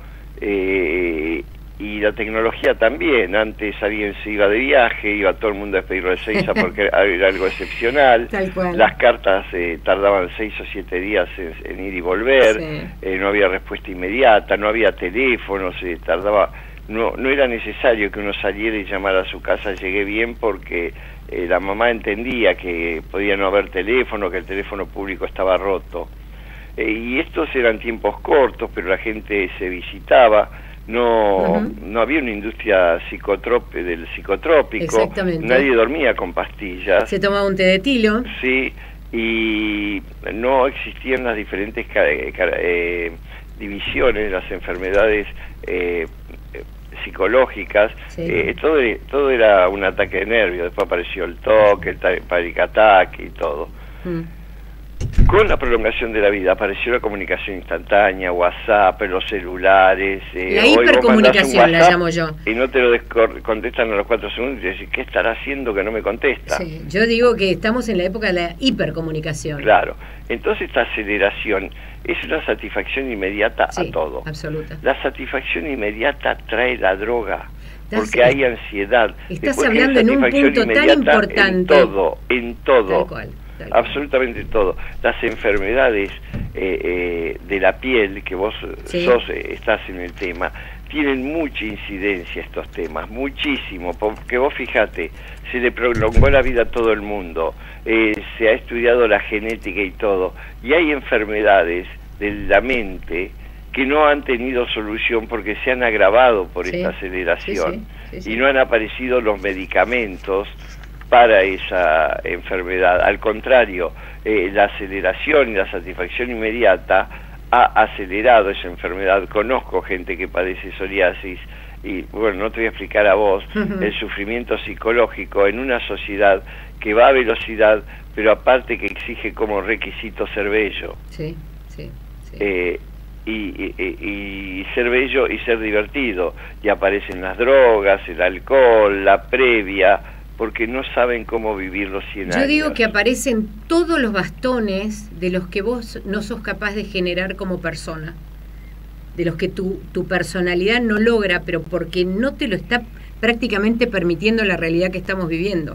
eh, y la tecnología también. Antes alguien se iba de viaje, iba todo el mundo a pedirle Ezeiza porque era algo excepcional. Tal cual. Las cartas eh, tardaban seis o siete días en, en ir y volver, Sí. eh, no había respuesta inmediata, no había teléfonos, eh, tardaba, no, no era necesario que uno saliera y llamara a su casa, llegué bien, porque eh, la mamá entendía que podía no haber teléfono, que el teléfono público estaba roto. Eh, y estos eran tiempos cortos, pero la gente se visitaba, no, Ujú. no había una industria psicotrop del psicotrópico, Exactamente. nadie dormía con pastillas. Se tomaba un té de tilo. Sí, y no existían las diferentes ca- ca- eh, divisiones, las enfermedades eh, eh, psicológicas, Sí. eh, todo, todo era un ataque de nervios, después apareció el T O C, el ta- panic attack y todo. Mm. con la prolongación de la vida apareció la comunicación instantánea, WhatsApp, los celulares. Eh, la hoy vos hipercomunicación mandás un la WhatsApp llamo yo. Y no te lo descor- contestan a los cuatro segundos y decís, ¿qué estará haciendo que no me contesta? Sí, yo digo que estamos en la época de la hipercomunicación. Claro. Entonces esta aceleración es una satisfacción inmediata Sí, a todo. absoluta. La satisfacción inmediata trae la droga. Estás- Porque hay ansiedad. Estás Después hablando hay en un satisfacción punto tan inmediata importante. En todo, en todo. Tal cual, tal cual. Absolutamente todo. Las enfermedades eh, eh, de la piel, que vos Sí. sos, eh, estás en el tema, tienen mucha incidencia estos temas, muchísimo, porque vos fijate, se le prolongó la vida a todo el mundo, eh, se ha estudiado la genética y todo, y hay enfermedades de la mente que no han tenido solución porque se han agravado por Sí, esta aceleración, sí, sí, sí, sí. y no han aparecido los medicamentos para esa enfermedad. Al contrario, eh, la aceleración y la satisfacción inmediata ha acelerado esa enfermedad. Conozco gente que padece psoriasis y, bueno, no te voy a explicar a vos Ujú. el sufrimiento psicológico en una sociedad que va a velocidad, pero aparte que exige como requisito ser bello. Sí, sí, sí. Eh, y, y, y- y ser bello y ser divertido, y aparecen las drogas, el alcohol, la previa, porque no saben cómo vivir los cien Yo años. digo que aparecen todos los bastones de los que vos no sos capaz de generar como persona, de los que tu, tu personalidad no logra, pero porque no te lo está prácticamente permitiendo la realidad que estamos viviendo.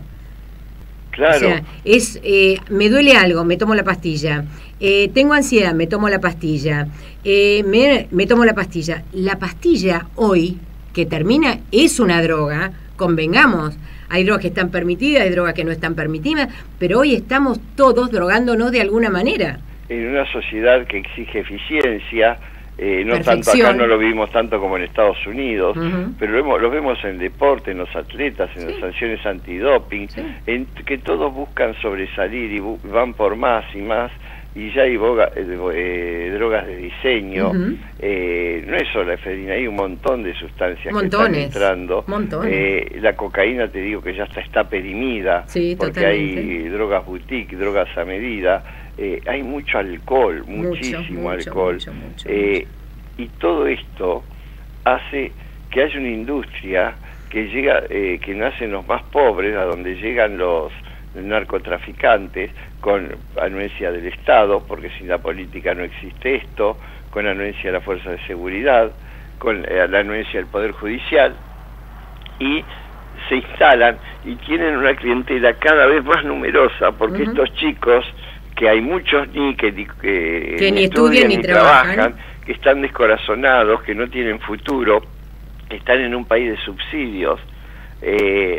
Claro. O sea, es, eh, me duele algo, me tomo la pastilla. Eh, tengo ansiedad, me tomo la pastilla. Eh, me, me tomo la pastilla. La pastilla hoy, que termina, es una droga, convengamos. Hay drogas que están permitidas, hay drogas que no están permitidas, pero hoy estamos todos drogándonos de alguna manera. En una sociedad que exige eficiencia, eh, no tanto Perfección. acá, no lo vivimos tanto como en Estados Unidos, Ujú. pero lo vemos, lo vemos en el deporte, en los atletas, en Sí. las sanciones antidoping, Sí. en que todos buscan sobresalir y bu- van por más y más, y ya hay boga- eh, eh, drogas de diseño, Ujú. eh, no es solo la efedrina, hay un montón de sustancias Montones, que están entrando. montones. Eh, la cocaína, te digo que ya está, está perimida, Sí, porque totalmente. hay drogas boutique, drogas a medida, eh, hay mucho alcohol, Mucho, muchísimo mucho, alcohol, mucho, mucho, eh, y todo esto hace que haya una industria que llega, eh, que nace en los más pobres, a donde llegan los narcotraficantes, con anuencia del Estado, porque sin la política no existe esto, con anuencia de la Fuerza de Seguridad, con eh, la anuencia del Poder Judicial, y se instalan y tienen una clientela cada vez más numerosa, porque Ujú. estos chicos, que hay muchos ni que, ni- que, Que ni estudian ni trabajan, que están descorazonados, que no tienen futuro, que están en un país de subsidios, eh,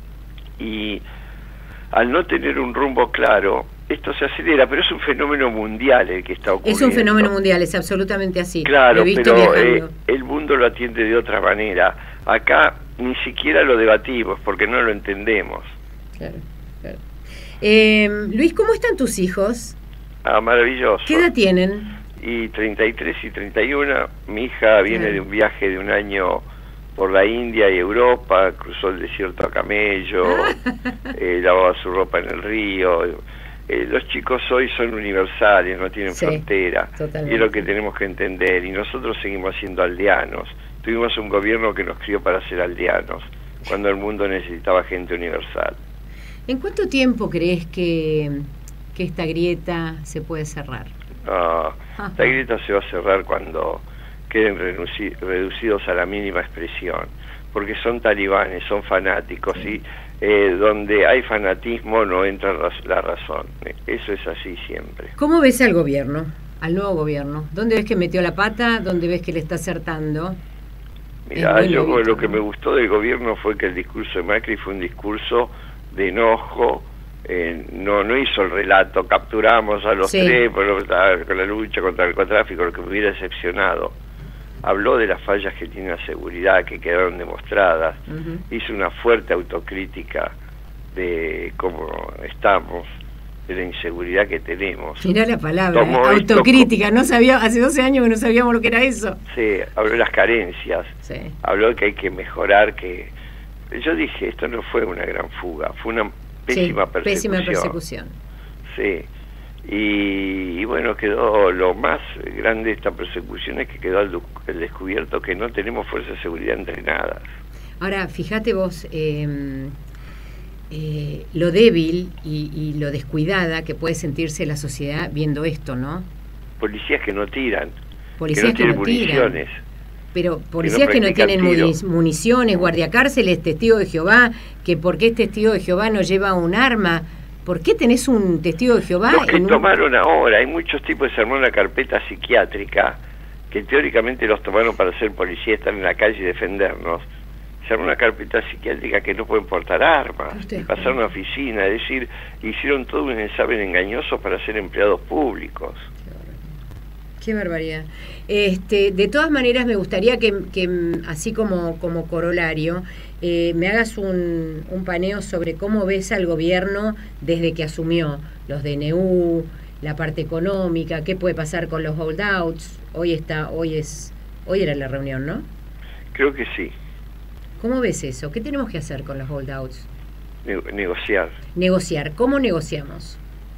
y al no tener un rumbo claro, esto se acelera, pero es un fenómeno mundial el que está ocurriendo. Es un fenómeno mundial, es absolutamente así. Claro, Lo he visto pero eh, viajando. el mundo lo atiende de otra manera. Acá ni siquiera lo debatimos porque no lo entendemos. Claro, claro. Eh, Luis, ¿cómo están tus hijos? Ah, maravilloso. ¿Qué edad tienen? Y treinta y tres y treinta y uno, mi hija viene Claro. de un viaje de un año por la India y Europa, cruzó el desierto a camello, eh, lavaba su ropa en el río. Eh, los chicos hoy son universales, no tienen Sí, frontera, totalmente. y es lo que tenemos que entender, y nosotros seguimos siendo aldeanos. Tuvimos un gobierno que nos crió para ser aldeanos, cuando el mundo necesitaba gente universal. ¿En cuánto tiempo crees que, que esta grieta se puede cerrar? Ah, Ajá. la grieta se va a cerrar cuando queden reduci- reducidos a la mínima expresión, porque son talibanes, son fanáticos, y eh, donde hay fanatismo no entra raz- la razón. Eso es así siempre. ¿Cómo ves al gobierno, al nuevo gobierno? ¿Dónde ves que metió la pata? ¿Dónde ves que le está acertando? Mirá, Es muy yo nuevito, lo que ¿no? me gustó del gobierno fue que el discurso de Macri fue un discurso de enojo, eh, no no hizo el relato, capturamos a los Sí. tres por lo- con la lucha contra el narcotráfico, lo que me hubiera decepcionado. Habló de las fallas que tiene la seguridad, que quedaron demostradas, Ujú. hizo una fuerte autocrítica de cómo estamos, de la inseguridad que tenemos. Mirá la palabra, Tomó eh, esto autocrítica. No sabía, hace doce años que no sabíamos lo que era eso. Sí, habló de las carencias, Sí. habló de que hay que mejorar, que yo dije, esto no fue una gran fuga, fue una pésima Sí, persecución. pésima persecución. Sí, Y, y bueno, quedó lo más grande de esta persecución es que quedó el, el descubierto que no tenemos fuerzas de seguridad entrenadas. Ahora, fíjate vos, eh, eh, lo débil y, y lo descuidada que puede sentirse la sociedad viendo esto, ¿no? Policías que no tiran, Policías que no que tienen no tiran. municiones. Pero policías que no, practican tienen tiro. munic- municiones, guardiacárceles, testigo de Jehová, que por qué testigo de Jehová no lleva un arma. ¿Por qué tenés un testigo de Jehová? Los que en un... tomaron ahora, hay muchos tipos que se armó una carpeta psiquiátrica, que teóricamente los tomaron para ser policía, estar en la calle y defendernos. Se armó una carpeta psiquiátrica que no pueden portar armas, Usted. y pasaron a oficina, es decir, hicieron todo un examen engañoso para ser empleados públicos. Qué barbaridad. Este, de todas maneras, me gustaría que, que así como, como corolario, eh, me hagas un, un paneo sobre cómo ves al gobierno desde que asumió los D N U, la parte económica, qué puede pasar con los holdouts. Hoy está, hoy es, hoy era la reunión, ¿no? Creo que sí, ¿Cómo ves eso? ¿Qué tenemos que hacer con los holdouts? ne- negociar. Negociar. ¿Cómo negociamos?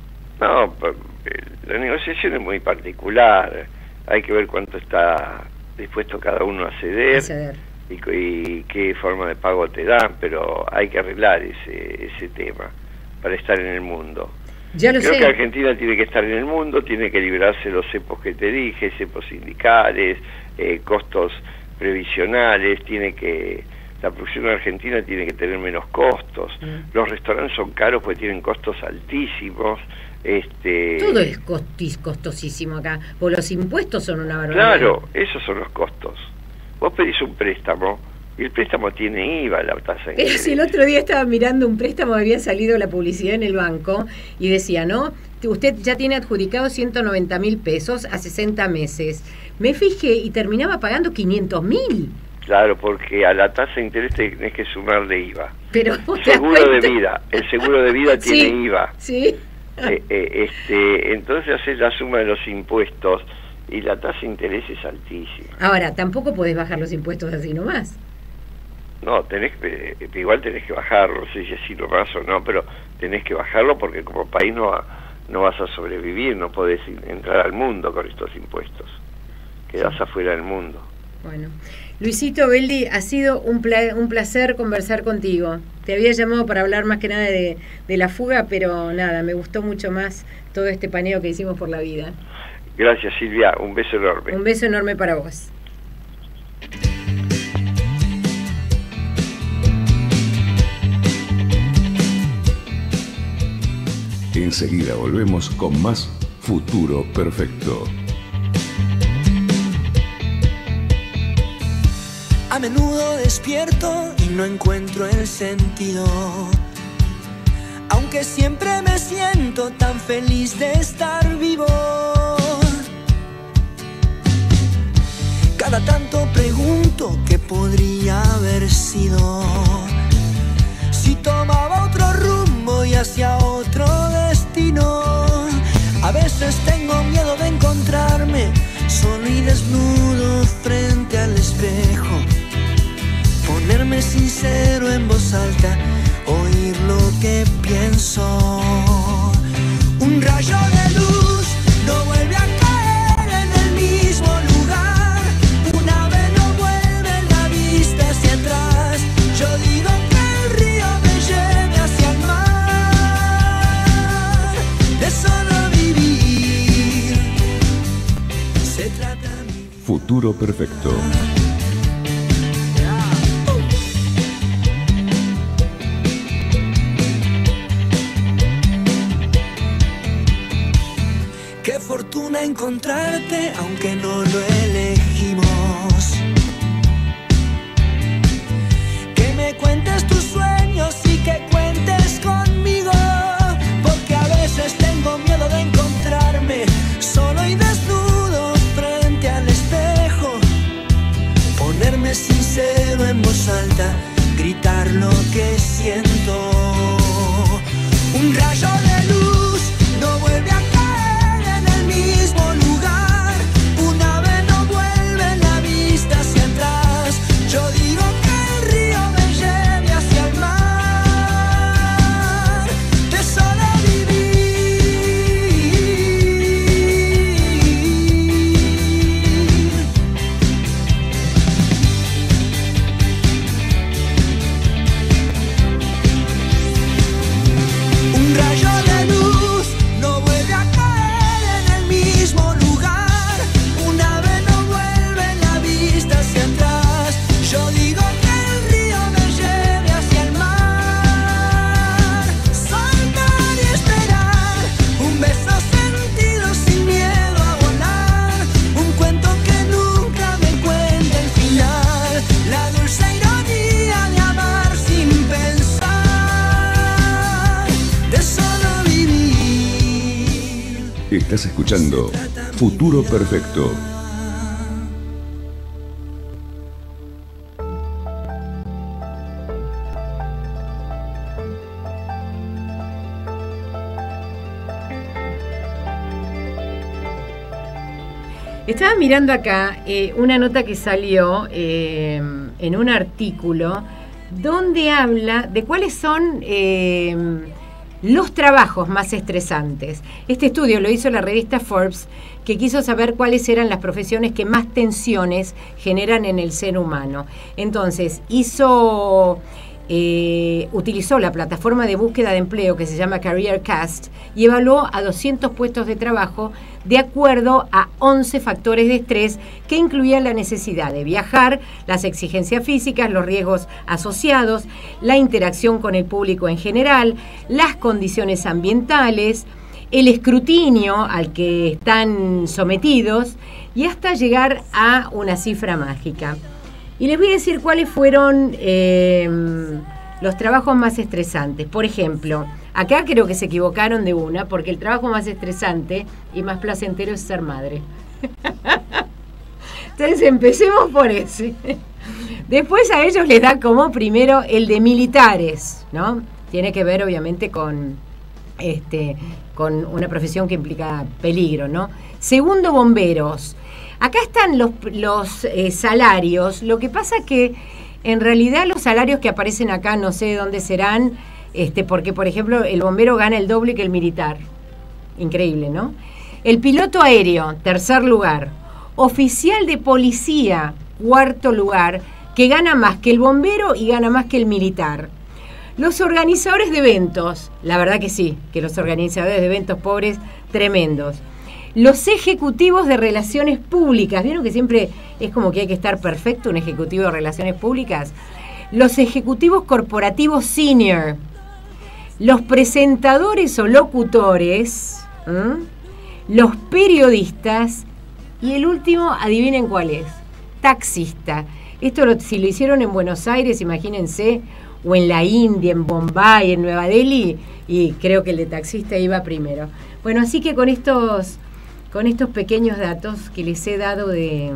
No, pa- eh, la negociación es muy particular, hay que ver cuánto está dispuesto cada uno a ceder. A ceder. Y, cu- y qué forma de pago te dan, pero hay que arreglar ese ese tema para estar en el mundo. Ya lo Creo sé. que Argentina tiene que estar en el mundo, tiene que librarse de los cepos que te dije, cepos sindicales, eh, costos previsionales, tiene que la producción argentina tiene que tener menos costos. Mm. Los restaurantes son caros porque tienen costos altísimos. Este, Todo es costis, costosísimo acá, porque los impuestos son una barbaridad. Claro, esos son los costos. Vos pedís un préstamo y el préstamo tiene I V A, la tasa de Pero interés. si el otro día estaba mirando un préstamo, había salido la publicidad en el banco y decía, ¿no? Usted ya tiene adjudicado ciento noventa mil pesos a sesenta meses. Me fijé y terminaba pagando quinientos mil. Claro, porque a la tasa de interés tenés que sumarle I V A. Pero ¿vos te das Seguro de cuenta? vida, el seguro de vida Sí, tiene I V A. Sí. Eh, eh, este, entonces haces la suma de los impuestos y la tasa de interés es altísima. Ahora, tampoco podés bajar los impuestos así nomás. No, tenés que, eh, igual tenés que bajarlo, no sé si así nomás o no, pero tenés que bajarlo porque como país no, va- no vas a sobrevivir, no podés in- entrar al mundo con estos impuestos. Quedás afuera del mundo. Bueno, Luisito Beldi, ha sido un, pla- un placer conversar contigo. Te había llamado para hablar más que nada de, de la fuga, pero nada, me gustó mucho más todo este paneo que hicimos por la vida. Gracias, Silvia, un beso enorme. Un beso enorme para vos. Enseguida volvemos con más Futuro Perfecto. A menudo despierto y no encuentro el sentido, aunque siempre me siento tan feliz de estar vivo. Cada tanto pregunto qué podría haber sido si tomaba otro rumbo y hacia otro destino. A veces tengo miedo de encontrarme solo y desnudo frente al espejo, ponerme sincero en voz alta, oír lo que pienso. Un rayo de luz no vuelve a caer en el mismo lugar, un ave no vuelve la vista hacia atrás. Yo digo que el río me lleve hacia el mar, de solo vivir se trata mi vida. Futuro Perfecto. Qué fortuna encontrarte, aunque no lo elegimos. Que me cuentes tus sueños y que cuentes conmigo, porque a veces tengo miedo de encontrarme solo y desnudo frente al espejo, ponerme sincero en voz alta, gritar lo que siento. Un rayo de luz no vuelve a caer en el mismo lugar, un ave no vuelve la vista hacia atrás. Yo digo que el río me lleve hacia el mar, de solo vivir Estás escuchando Futuro Perfecto. Estaba mirando acá eh, una nota que salió eh, en un artículo donde habla de cuáles son eh, los trabajos más estresantes. Este estudio lo hizo la revista Forbes, que quiso saber cuáles eran las profesiones que más tensiones generan en el ser humano. Entonces, hizo... Eh, utilizó la plataforma de búsqueda de empleo que se llama CareerCast y evaluó a doscientos puestos de trabajo de acuerdo a once factores de estrés que incluían la necesidad de viajar, las exigencias físicas, los riesgos asociados, la interacción con el público en general, las condiciones ambientales, el escrutinio al que están sometidos y hasta llegar a una cifra mágica. Y les voy a decir cuáles fueron eh, los trabajos más estresantes. Por ejemplo, acá creo que se equivocaron de una, porque el trabajo más estresante y más placentero es ser madre. Entonces empecemos por ese. Después a ellos les da como primero el de militares, ¿no? Tiene que ver obviamente con, este, con una profesión que implica peligro, ¿no? Segundo, bomberos. Acá están los, los eh, salarios. Lo que pasa que en realidad los salarios que aparecen acá no sé dónde serán, este, porque por ejemplo el bombero gana el doble que el militar. Increíble, ¿no? El piloto aéreo, tercer lugar. Oficial de policía, cuarto lugar, que gana más que el bombero y gana más que el militar. Los organizadores de eventos, la verdad que sí, que los organizadores de eventos pobres, tremendos. Los ejecutivos de relaciones públicas, ¿vieron que siempre es como que hay que estar perfecto un ejecutivo de relaciones públicas? Los ejecutivos corporativos senior, los presentadores o locutores, ¿eh? Los periodistas y el último, adivinen cuál es, taxista. Esto lo, si lo hicieron en Buenos Aires, imagínense, o en la India, en Bombay, en Nueva Delhi, y creo que el de taxista iba primero. Bueno, así que con estos... con estos pequeños datos que les he dado de,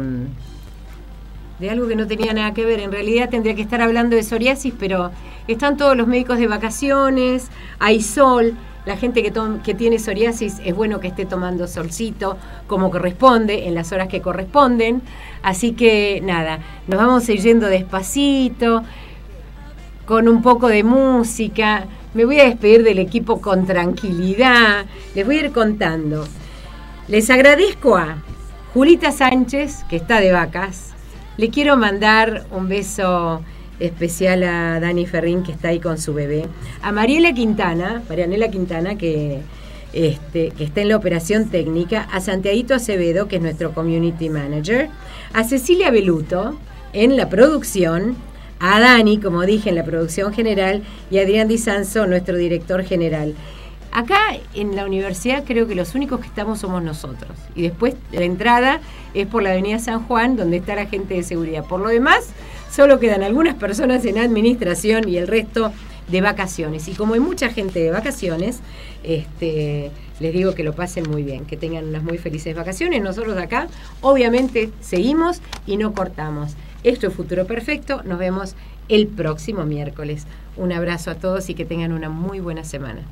de algo que no tenía nada que ver. En realidad tendría que estar hablando de psoriasis, pero están todos los médicos de vacaciones, hay sol, la gente que, to- que tiene psoriasis es bueno que esté tomando solcito como corresponde, en las horas que corresponden. Así que nada, nos vamos a ir yendo despacito, con un poco de música. Me voy a despedir del equipo con tranquilidad, les voy a ir contando. Les agradezco a Julita Sánchez, que está de vacas. Le quiero mandar un beso especial a Dani Ferrín, que está ahí con su bebé. A Mariela Quintana, Marianela Quintana, que, este, que está en la operación técnica. A Santiaguito Acevedo, que es nuestro community manager. A Cecilia Beluto, en la producción. A Dani, como dije, en la producción general. Y a Adrián Di Sanzo, nuestro director general. Acá en la universidad creo que los únicos que estamos somos nosotros. Y después la entrada es por la avenida San Juan, donde está la gente de seguridad. Por lo demás, solo quedan algunas personas en administración y el resto de vacaciones. Y como hay mucha gente de vacaciones, este, les digo que lo pasen muy bien, que tengan unas muy felices vacaciones. Nosotros acá, obviamente, seguimos y no cortamos. Esto es Futuro Perfecto. Nos vemos el próximo miércoles. Un abrazo a todos y que tengan una muy buena semana.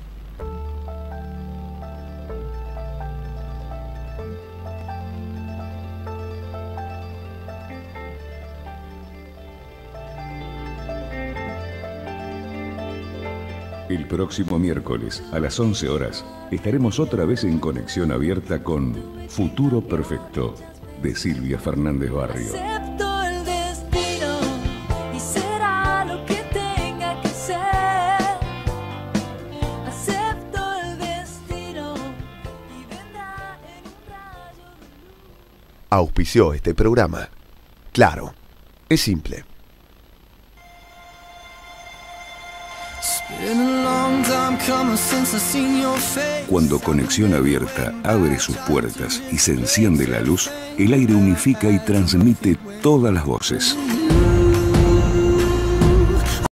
El próximo miércoles a las once horas estaremos otra vez en conexión abierta con Futuro Perfecto de Silvia Fernández Barrio. Acepto el destino y será lo que tenga que ser. Acepto el destino y vendrá en un rayo de luz. Auspició este programa. Claro, es simple. Cuando Conexión Abierta abre sus puertas y se enciende la luz, el aire unifica y transmite todas las voces.